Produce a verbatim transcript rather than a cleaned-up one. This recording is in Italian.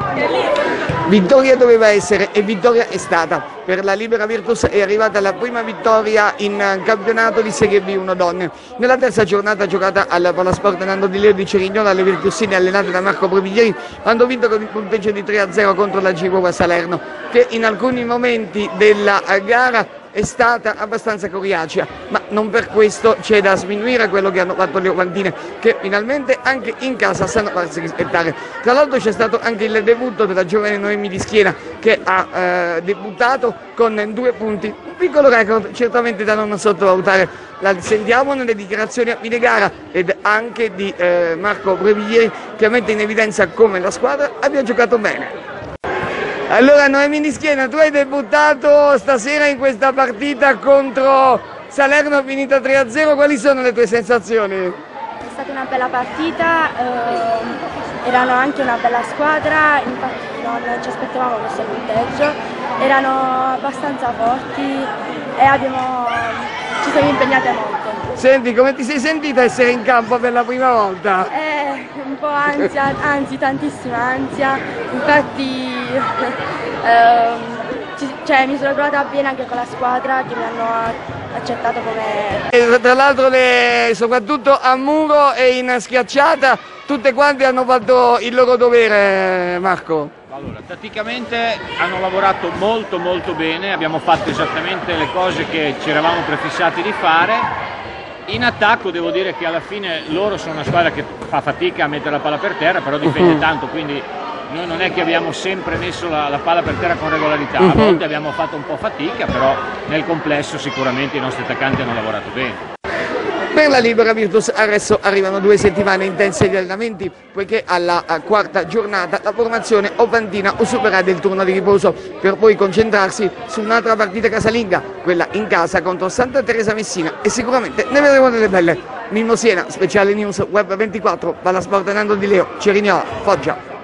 Vittoria doveva essere e vittoria è stata. Per la Libera Virtus è arrivata la prima vittoria in campionato di Serie B uno donne. Nella terza giornata giocata al Palasport Nando Di Leo di Cerignola, le virtussine allenate da Marco Breviglieri hanno vinto con il punteggio di tre a zero contro la Givova Salerno, che in alcuni momenti della gara è stata abbastanza coriacea, ma non per questo c'è da sminuire quello che hanno fatto le Ovantine, che finalmente anche in casa sanno farsi rispettare. Tra l'altro c'è stato anche il debutto della giovane Noemi di Schiena, che ha eh, debuttato con due punti, un piccolo record certamente da non sottovalutare. La sentiamo nelle dichiarazioni a fine gara ed anche di eh, Marco Breviglieri, che mette in evidenza come la squadra abbia giocato bene. Allora Noemi di Schiena, tu hai debuttato stasera in questa partita contro Salerno finita tre a zero, quali sono le tue sensazioni? È stata una bella partita, eh, erano anche una bella squadra, infatti non ci aspettavamo questo punteggio, erano abbastanza forti e abbiamo, ci siamo impegnate molto. Senti, come ti sei sentita essere in campo per la prima volta? Eh, un po' ansia, anzi tantissima ansia, infatti ehm, ci, cioè, mi sono trovata bene anche con la squadra che mi hanno accettato come... E tra l'altro soprattutto a muro e in schiacciata tutte quante hanno fatto il loro dovere, Marco. Allora, tatticamente hanno lavorato molto molto bene, abbiamo fatto esattamente le cose che ci eravamo prefissati di fare. In attacco devo dire che alla fine loro sono una squadra che fa fatica a mettere la palla per terra, però difende uh-huh. tanto, quindi noi non è che abbiamo sempre messo la, la palla per terra con regolarità, uh-huh. a volte abbiamo fatto un po' fatica, però nel complesso sicuramente i nostri attaccanti hanno lavorato bene. Per la Libera Virtus adesso arrivano due settimane intense di allenamenti, poiché alla quarta giornata la formazione opantina supererà il turno di riposo per poi concentrarsi su un'altra partita casalinga, quella in casa contro Santa Teresa Messina, e sicuramente ne vedremo delle belle. Mimmo Siena, Speciale News Web ventiquattro, Palasport Nando Di Leo, Cerignola, Foggia.